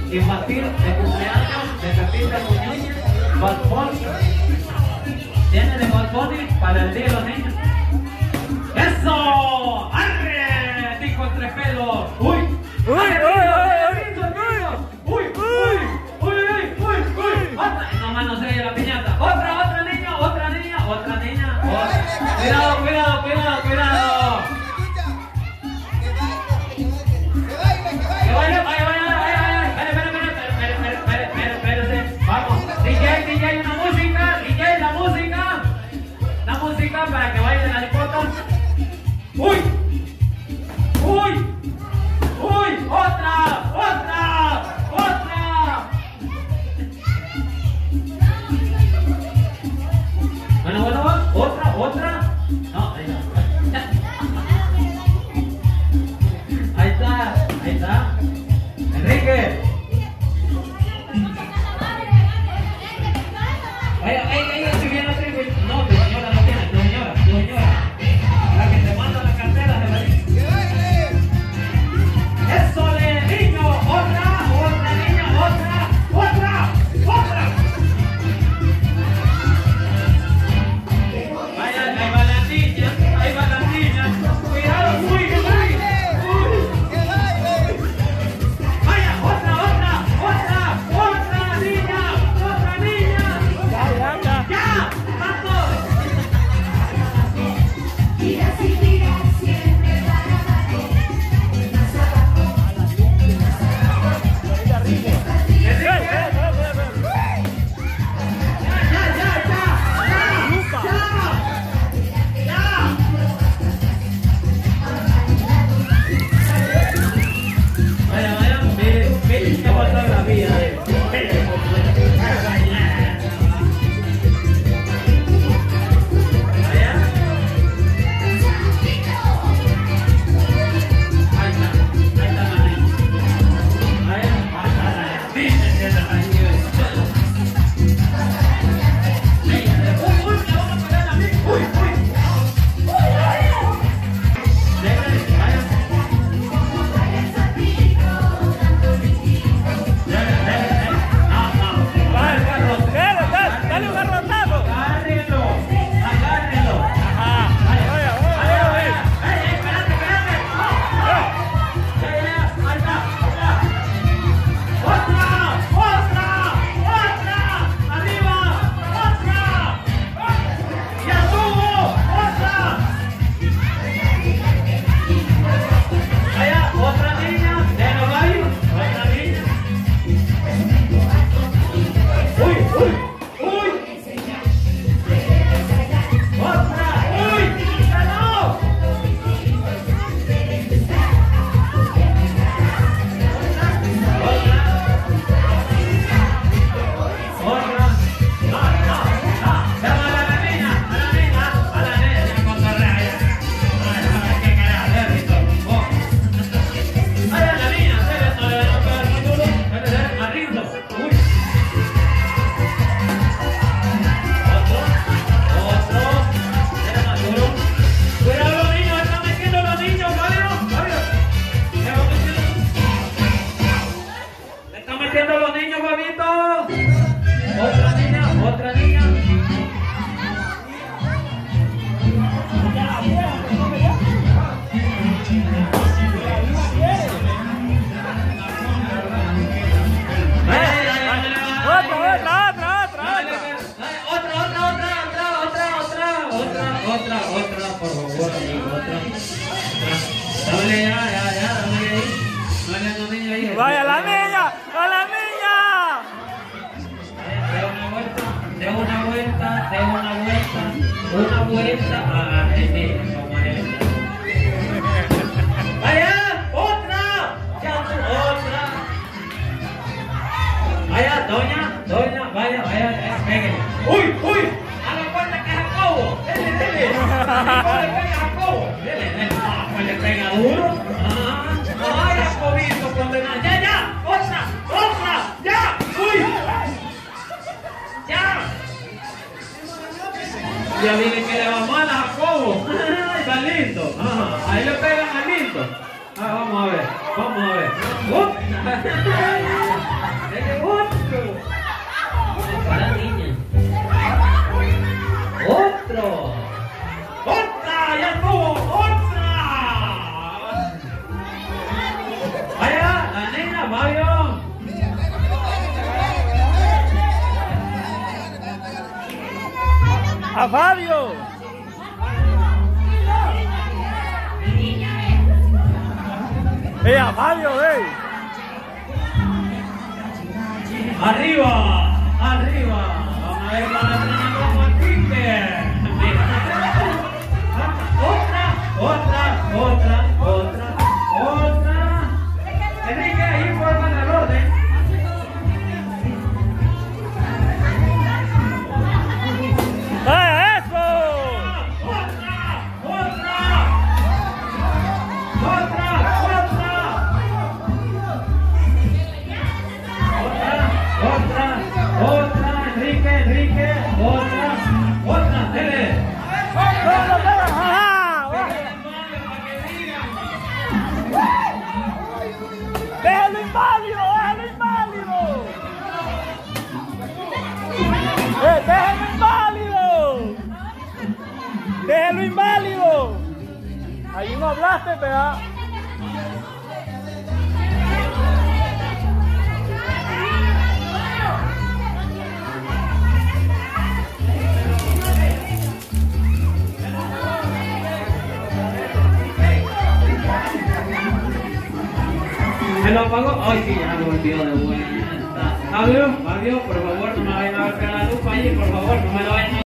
infantil de cumpleaños de Pepita Muñoz, Bad Bunny. Tiene de Bad Bunny para el día de los niños. ¡Eso! ¡Arre! Dijo entre pelos. ¡Uy! ¡Uy! Nomás no se oye la piñata. Otra niña. Cuidado. Que baile, vaya. Espérese. Vamos. DJ, la música para que baile la hipota. ¡Uy! ¡Otra! Bueno, otra. No, ahí está. Enrique. Vaya, si viene así, no, tu señora no tiene, tu señora. La que te manda la cartera de la niña. ¡Eso de niño! ¡Otra niña! Vaya, ahí va la niña. Cuidado, uy. Vaya, otra niña. Ya, vamos. Mira siempre para abajo, más abajo. Vaya, mire, ¿qué pasó en la vida? Otra, por favor, amigo, otra. Dale, ya, dale ahí. Dale a tu niña ahí. ¡Vaya la niña! ¡A la niña! De una vuelta. ¡Vaya! ¡Otra! ¡Ya, otra! Vaya, doña, vaya, pégale. ¡Uy! ¡Haga cuenta que es Jacobo! ¡Dele! Pues le pega duro. ¡Ay, Jacobito, condenado! ¡Ya! ¡Otra! ¡Ya! ¡Uy! ¡Ya! Ya viene que le va mal a Jacobo. ¡Ay, está lindo! Ahí le pegan a lindo. Vamos a ver. a Fabio. A Fabio, Arriba, arriba. Vamos a ver con el entrenador Martínez. Otra. Enrique, ahí forman el orden. Otra, Enrique, otra, dele. ¡Déjalo inválido! ¡Déjalo inválido! Ahí no hablaste, ¿verdad? ¿Me lo apagó? Ay, sí, ya lo volvió de vuelta. Fabio, por favor, no me vayan a ver la luz allí, por favor, no me lo vayan a